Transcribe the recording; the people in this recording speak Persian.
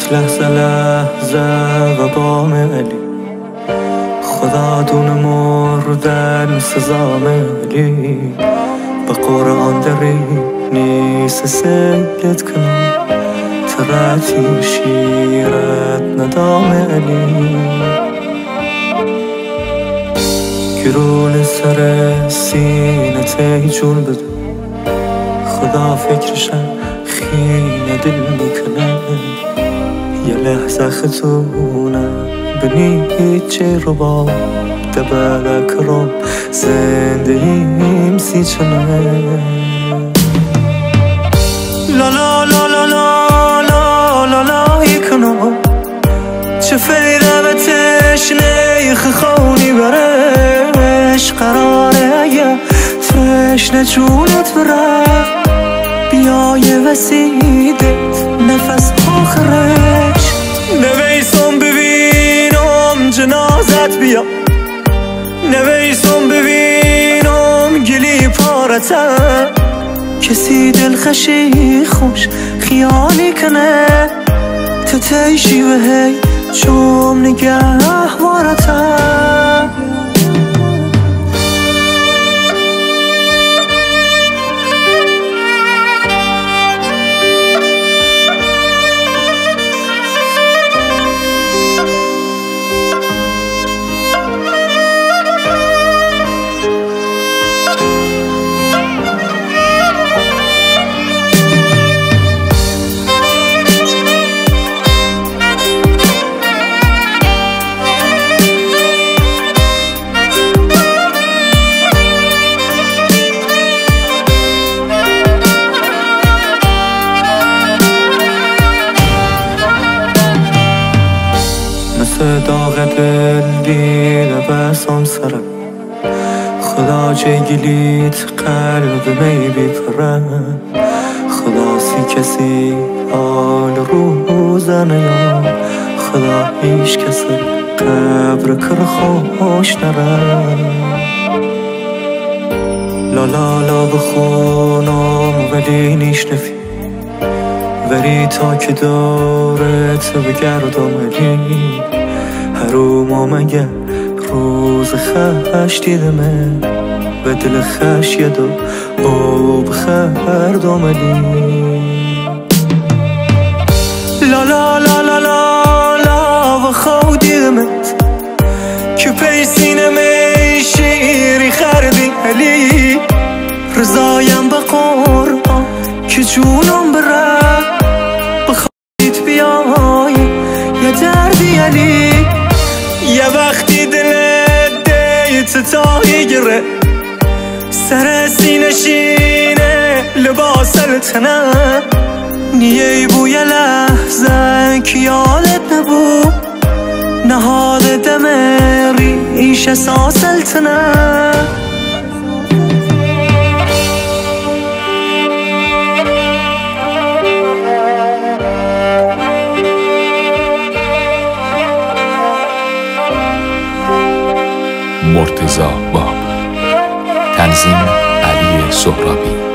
لحظه لحظه و بام علی خدا دون مردن سزام علی به قرآن داری نیست سید کنم ترتی شیرت ندام علی گرون سر سینه تی جون بده خدا فکرشم خیلی دل میکنه یه لحظه خطونه بنی هیچی رو با دبلک رو زندگیم سی چنه لا لا لا لا لا لا لا لا یکنم چه فیده به تشنه خونی برش قراره یه تشنه جونت بره بیای وسیدت نفس آخرش نویسم ببینم جنازت بیا نویسم ببینم گلی پارته کسی دلخشی خوش خیالی کنه تو تیشی و هی چوم نگه وارته داغ دل دیده بسام سرم خدا چه گلیت قلب می بیپرم خدا سی کسی حال روزه نیام خدا هیچ کسی قبر کر خوش نرم لا لا لا بخونم ولی نیشنفی ولی تا که دارت بگردم علی حروم مگه روز خش دیدمه به دل خش یه دو او بخردم علی لا لا لا لا لا لا و خود دیدمت که پیسینه می شیری خردی علی رضایم به قرآن که جونم بره بخواهید بیای یه دردی علی یه وقتی دلت دیت تایی گره سر سینه شینه لباس التنه نیه بوی لحظه که یادت نبود نهاد دم ریش اساس التنه مرتضی باب تنظیم علی سهرابی